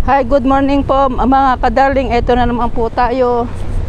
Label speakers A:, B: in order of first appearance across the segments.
A: Hi, good morning po mga kadarling. Ito na naman po tayo.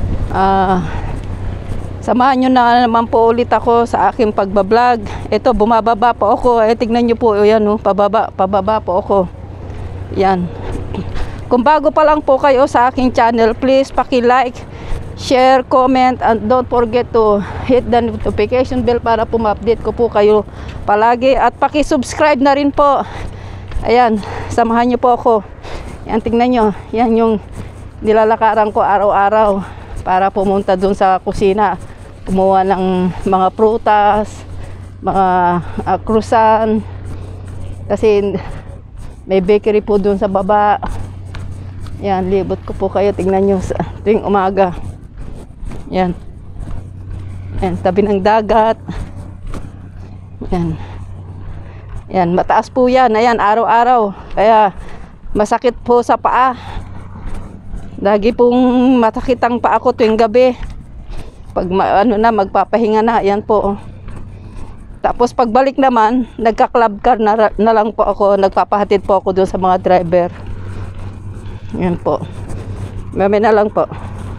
A: Samahan nyo na naman po ulit ako sa aking pagbablog. Ito, bumababa po ako. Tignan nyo po, yan, pababa po ako. Yan. Kung bago pa lang po kayo sa aking channel, please paki-like, share, comment, and don't forget to hit the notification bell para po ma-update ko po kayo palagi. At paki-subscribe na rin po. Ayan, samahan nyo po ako. Yan, tingnan nyo. Yan yung nilalakaran ko araw-araw para pumunta dun sa kusina. Kumuha ng mga prutas, mga krusan. Kasi may bakery po dun sa baba. Yan, libot ko po kayo. Tingnan nyo sa tuwing umaga. Yan. Yan, tabi ng dagat. Yan. Yan, mataas po yan. Ayan, araw-araw. Kaya masakit po sa paa. Lagi pong masakit ang paa ko tuwing gabi. Pag magpapahinga na, ayan po. Tapos pagbalik naman, nagka-club car na lang po ako. Nagpapahatid po ako doon sa mga driver. Ayan po. Mami na lang po.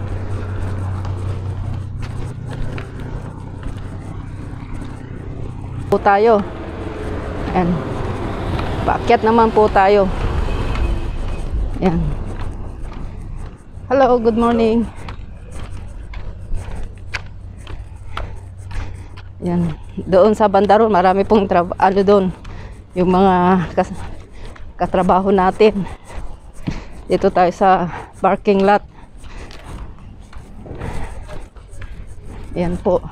A: Po tayo. Ayan. Paakyat naman po tayo. Yan. Hello, good morning. Yan. Doon sa Bandaron, marami pong doon. Yung mga katrabaho natin. Dito tayo sa parking lot. Yan po.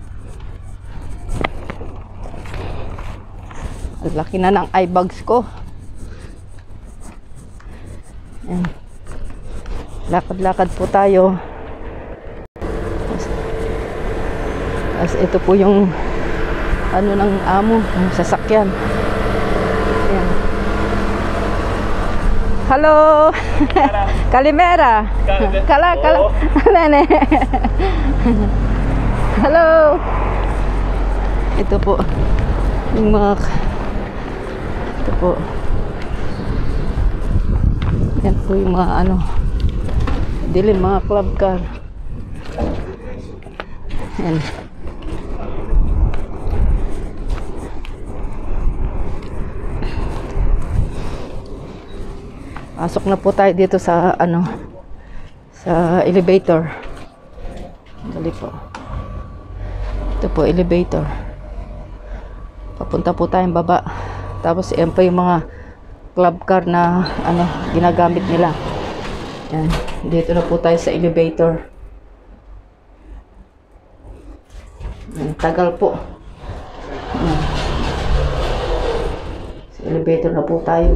A: Ang laki na ng eye bags ko. Yan. Lakad-lakad po tayo. As ito po yung ng amo, yung sasakyan. Yan. Hello. Kalimera. Kala. Nene. Hello. Ito po yung mga ito po. Yan po yung mga dilim, mga club car. Yan. Pasok na po tayo dito sa sa elevator. Dali po. Ito po elevator. Papunta po tayong baba. Tapos yan po yung mga club car na ginagamit nila. Yan. Dito na po tayo sa elevator. Yan. Tagal po. Yan. Sa elevator na po tayo.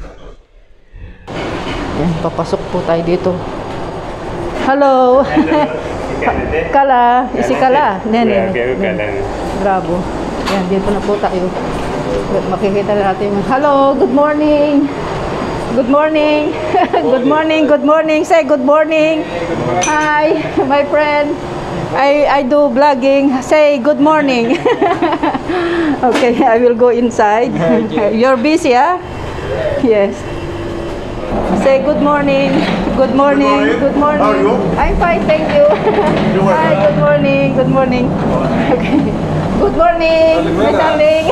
A: Yan. Papasok po tayo dito. Hello. Kala. Isi Kala. Nene. Bravo. Yan. Dito na po tayo. Makikita na natin. Hello. Good morning. Good morning. Good morning. Good morning. Say good morning. Hi, my friend. I do vlogging. Say good morning. Okay, I will go inside. You're busy, huh? Yes. Say good morning. Good morning. Good morning.
B: How are you?
A: I'm fine, thank you. Hi, good morning. Good morning. Okay. Good morning, my darling.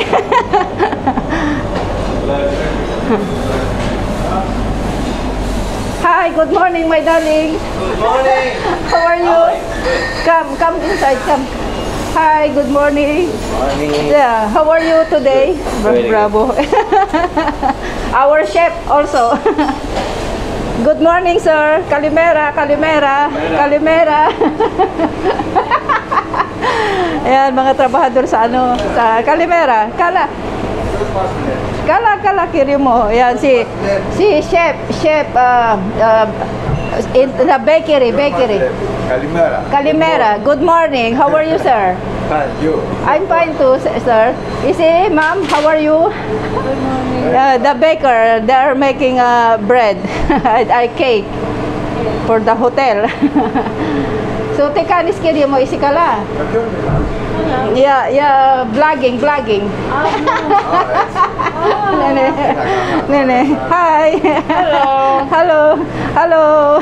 A: Hi, good morning, my darling.
B: Good morning.
A: How are you? Come inside, come. Hi, good morning.
B: Morning.
A: Yeah, how are you today? Bravo. Our chef also. Good morning, sir. Kalimera. Ayan, mga trabahador sa sa Kalimera. Kala kiri mo. Ayan, si chef in the bakery. Kalimera. Good morning. How are you, sir?
B: Fine, you.
A: I'm fine too, sir. You see, ma'am, how are you? Good morning. The baker, they're making bread, a cake for the hotel. So te kanis kiri mo isikala. Yeah, vlogging. Nene. Hi. Hello.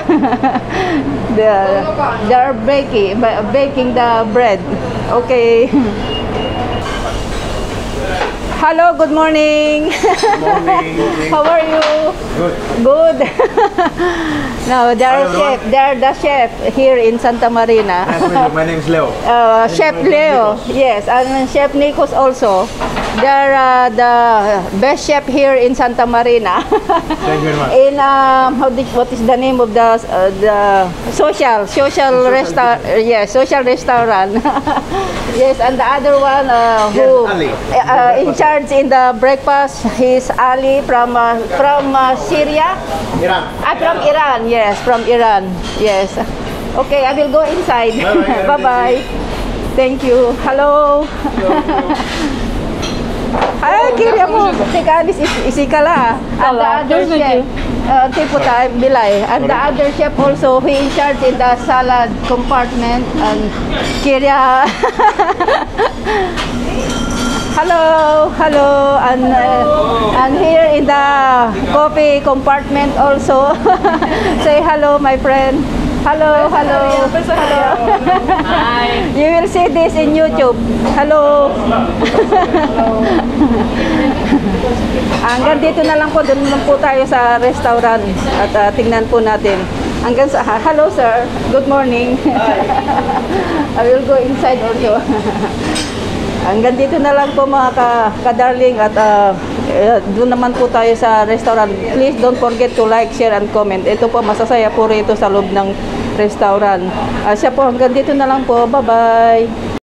A: They are baking the bread. Okay. Hello, good morning.
B: Morning.
A: How are you?
B: Good.
A: Good. No, they are chef. They are the chef here in Santa Marina.
B: Nice to meet you. My name is Leo.
A: Chef Leo, yes, and Chef Nikos also. They're the best chef here in Santa Marina.
B: Thank you very much.
A: In what is the name of the social restaurant? Yes, social restaurant. Yes, and the other one who
B: Ali.
A: in charge in the breakfast, he's Ali from Syria.
B: Iran.
A: From Iran, yes, from Iran, yes. Okay, I will go inside.
B: Bye-bye.
A: Bye-bye. Thank you. Hello. Ay, kaya mo. Teka, alis isikala. And the other chef, Tiputa Bilay. And the other chef also, he in charge in the salad compartment. And Kira. Hello. And here in the coffee compartment also. Say hello, my friend. Hello.
C: Hi.
A: You will see this in YouTube. Hello. Hanggang dito na lang po, doon lang po tayo sa restaurant at tingnan po natin. Hanggang sa, hello sir, good morning. I will go inside also. Hanggang dito na lang po mga ka-darling at doon naman po tayo sa restaurant. Please don't forget to like, share, and comment. Ito po, masasaya po rito sa loob ng restaurant. Siya po, hanggang dito na lang po. Bye-bye.